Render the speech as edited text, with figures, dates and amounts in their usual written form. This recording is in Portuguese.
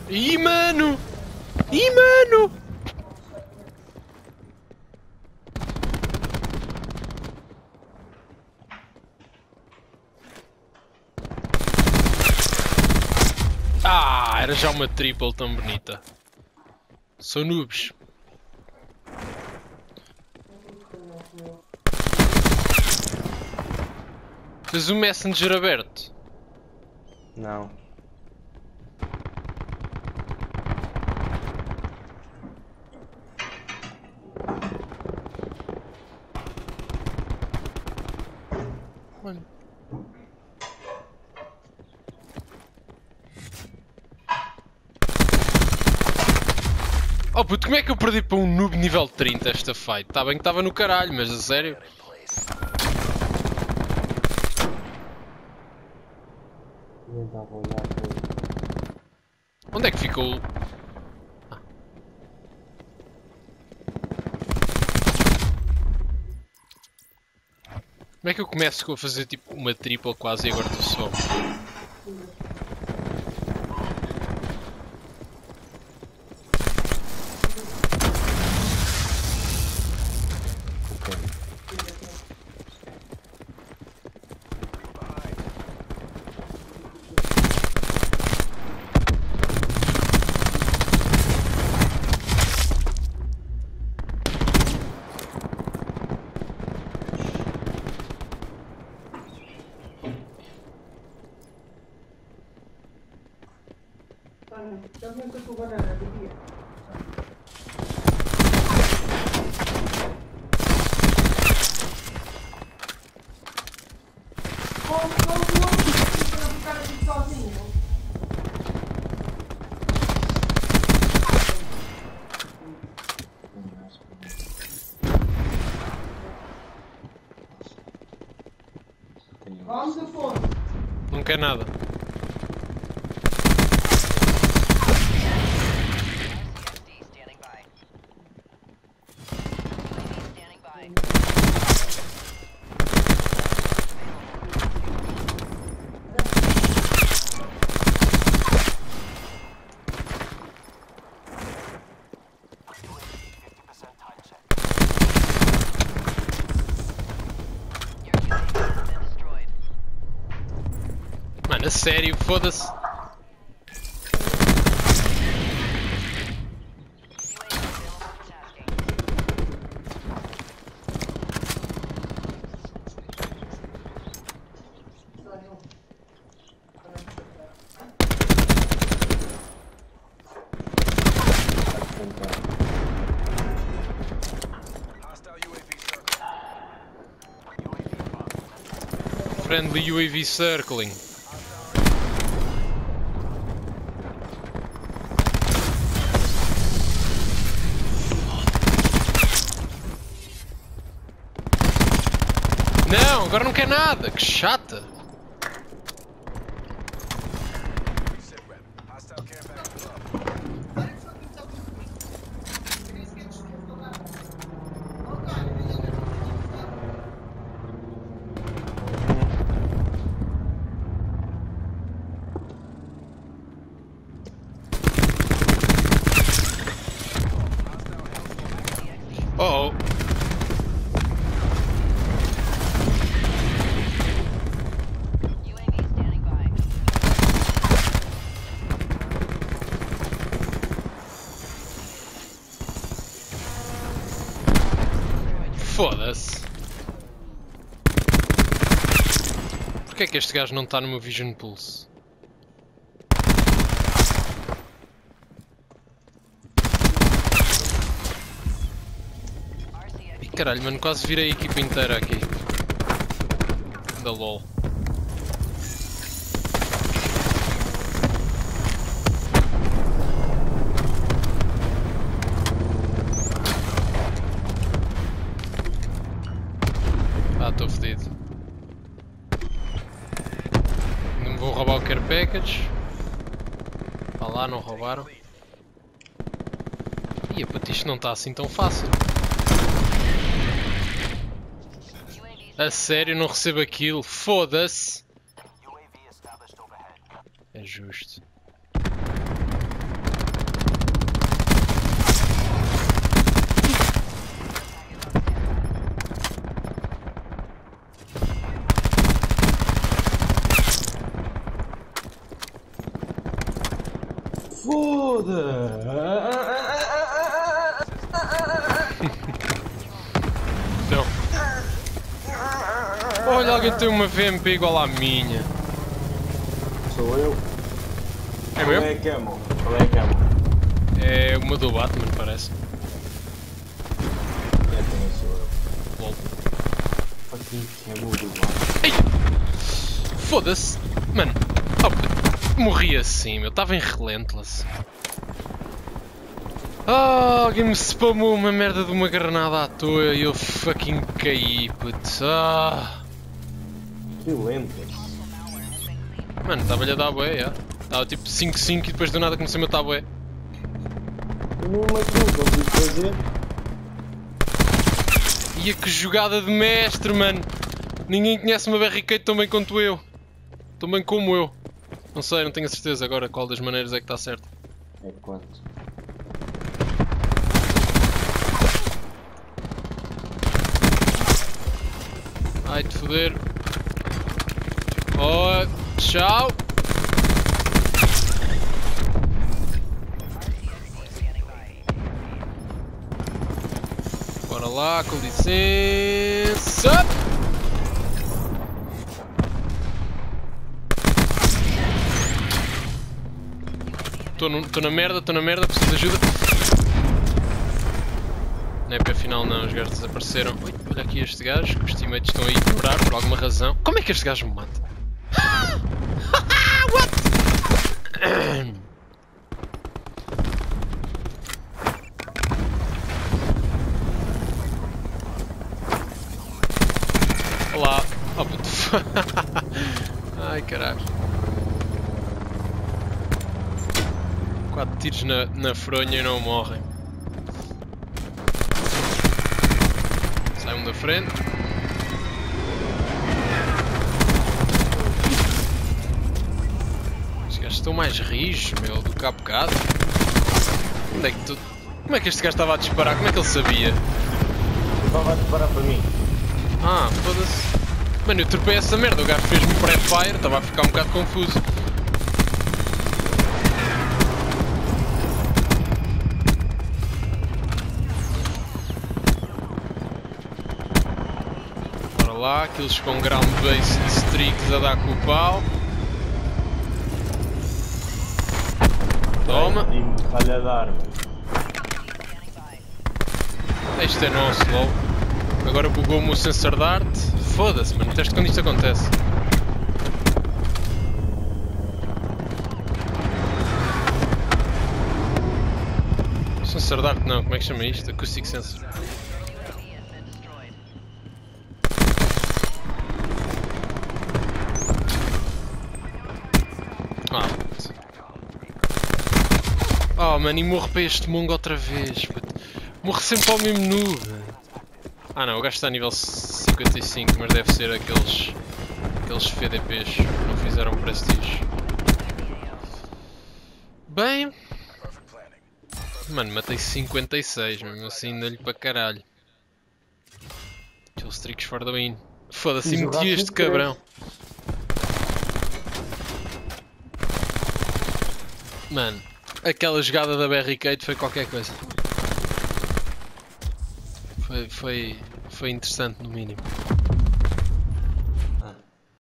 Ih, mano! Ih, mano! Ah, era já uma triple tão bonita. Sou noobs. Tens o Messenger aberto? Não. Mano. Oh puto, como é que eu perdi para um noob nível 30 esta fight? Tá bem que estava no caralho, mas a sério? Onde é que ficou? Ah. Como é que eu começo a fazer tipo uma triple quase e agora estou só? Não quer nada. Mano, a sério, foda-se. Friendly UAV circling. Não, agora não quer nada, que chata. Oh, oh. Foda-se. Porquê é que este gajo não está no meu Vision Pulse? Ih, caralho, mano, quase virei a equipa inteira aqui. Da LOL. Ah, estou fedido. Não me vou roubar o care package. Vá lá, não roubaram. Ia, puto, isto não está assim tão fácil. A sério, não recebo aquilo? Foda-se! É justo. Foda! Então. Olha, alguém tem uma VMP igual à minha. Sou eu. É Qual mesmo? é a camo? Qual é a camo? É uma do Batman, parece. É, também sou eu. Lol. Fucking camo do lado. Ei! Foda-se! Mano, morri assim, meu. Estava em Relentless. Alguém me spamou uma merda de uma granada à toa e eu fucking caí, putz. Que lentas. Mano, estava-lhe a dar bué, já. Estava tipo 5-5 e depois do nada comecei a matar bué. Eu não aquilo que eu fui fazer. Ia que jogada de mestre, mano! Ninguém conhece uma barricade tão bem quanto eu. Tão bem como eu. Não sei, não tenho a certeza agora qual das maneiras é que está certo. É quanto? Ai, te foder. Oh, tchau. Bora lá, com licença. Estou na merda, preciso de ajuda. Não é para afinal não, os gajos desapareceram. Ui, olha aqui estes gajos, que os teammates estão aí a ignorar por alguma razão. Como é que este gajo me mata? What? Olá. Oh puto. Ai caralho. 4 tiros na fronha e não morrem. Sai um da frente. Os gajos estão mais rijos, meu, do que há bocado. Onde é que tu... Como é que este gajo estava a disparar? Como é que ele sabia? Estava a disparar para mim. Ah, foda-se. Mano, eu tropei essa merda, o gajo fez-me pré-fire, estava a ficar um bocado confuso. Bora lá, aqueles com ground base de streaks a dar com o pau. Toma. Olha a dar, mano. Isto é nosso, lol. Agora bugou-me o sensor de arte. Foda-se, mano, teste quando isto acontece. Sensor de arte não, como é que chama isto? Acoustic sensor. Oh mano, e morro para este mongo outra vez, puto. Morro sempre ao mesmo noob. Ah não, o gajo está a nível 55, mas deve ser aqueles FDPs que não fizeram prestígio. Bem... Mano, matei 56, mesmo assim ainda-lhe para caralho. Aqueles tricks for the win. Foda-se, meti este cabrão. Mano, aquela jogada da barricade foi qualquer coisa. Foi interessante no mínimo.